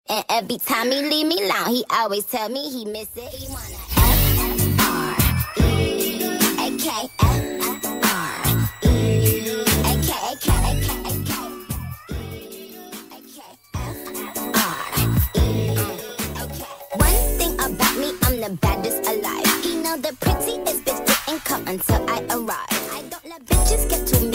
And every time he leave me alone, he always tell me he miss it. He wanna F-F-R-E-A-K, F-R-E-A-K, One thing about me, I'm the baddest alive. He know the prettiest bitch didn't come until I arrive. I don't let bitches get to me.